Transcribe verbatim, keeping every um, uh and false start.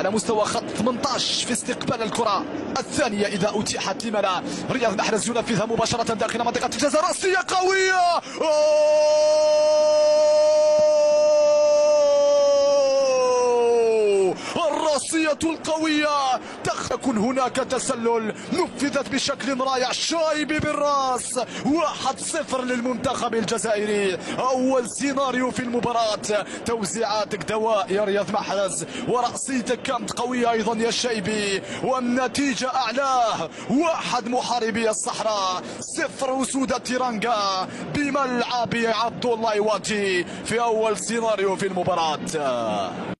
على مستوى خط ثمانية عشر في استقبال الكرة الثانية إذا أتيحت لملا. رياض محرز ينفذها مباشرة داخل منطقة الجزاء، رأسية قوية. الرأسية القوية تكون هناك تسلل، نفذت بشكل رائع. شايبي بالراس. واحد صفر للمنتخب الجزائري. أول سيناريو في المباراة. توزيعاتك دواء يا رياض محرز، ورأسيتك كانت قوية أيضا يا شايبي، والنتيجة أعلاه. واحد محاربي الصحراء، صفر أسود التيرانجا بملعب عبد الله واجي في أول سيناريو في المباراة.